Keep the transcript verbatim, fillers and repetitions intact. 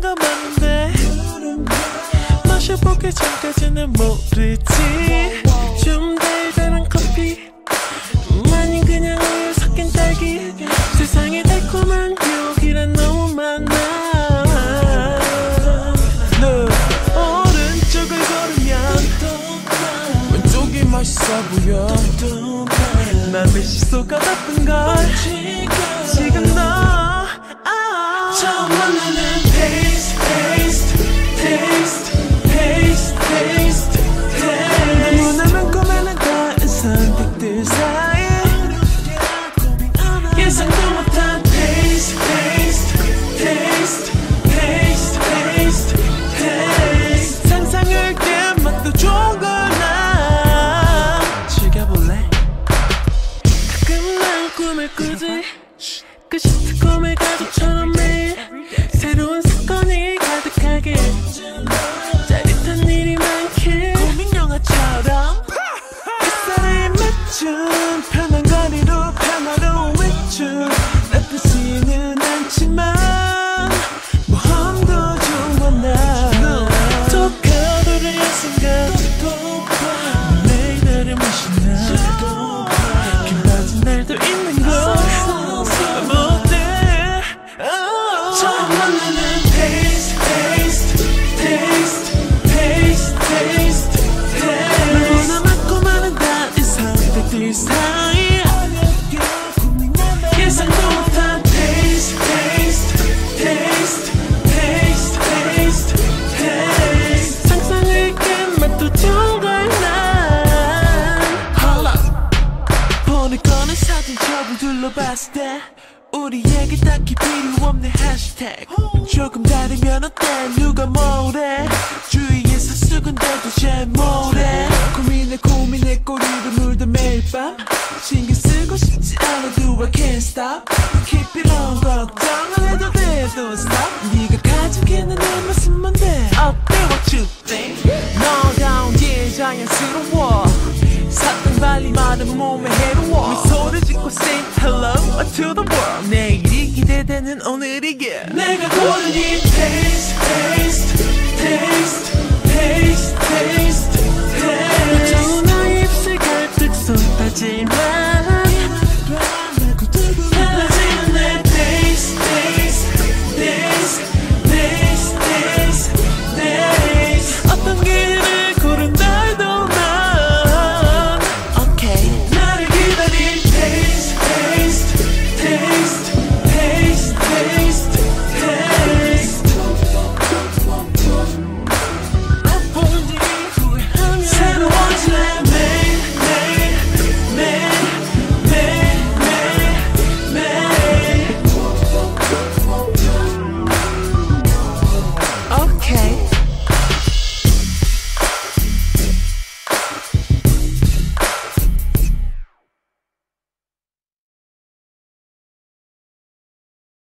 더 많은데 마셔보기 전까지는 모르지. 좀 달달한 커피 아닌 그냥 우유 섞인 딸기. 세상에 달콤한 유혹이란 너무 많아. 너 오른쪽을 고르면 왼쪽이 맛있어 보여. 남의 시소가 바쁜걸 지금 너 처음 만나는 taste taste taste taste taste taste 너무나 많고 많은 다른 선택들 사이 예상도 못한 taste taste taste taste taste taste 상상을 깬 맛도 좋은 걸 난 즐겨볼래. 가끔 난 꿈을 꾸지. 그 시트콤의 가족처럼 매일 새로운 사건이 가득하게 짜릿한 일이 많길 고민 영화처럼 햇살에 맞춘 편한 거리로 평화로운 외출 나쁘지는 않지만 모험도 좋아. 나 독하루를 한 순간 매일 나를 마시나 긴 빠진 날도 있는 걸 사이 예상도 못한 taste taste taste taste taste taste 상상을 깬 맛도 좋은 걸 난 Hold up 보낼 거는 사진첩을 둘러봤을 때 우리에게 딱히 필요 없는 해시태그 조금 다르면 어때 누가 뭐래 주위에서 수군대도 잘 뭐래 고민에 고민에 꼬리를 물던 매일 밤 신경 쓰고 싶지 않아도 I can't stop Keep it on 걱정 안 해도 돼 Don't stop 네가 가지고 있는 내 맛은 뭔데 어때 what you think 너다운 게 자연스러워 사탕 발리 마른 몸에 해로워 미소를 짓고 say hello to the world 내일이 기대되는 오늘이게 내가 고른 이 taste taste taste taste taste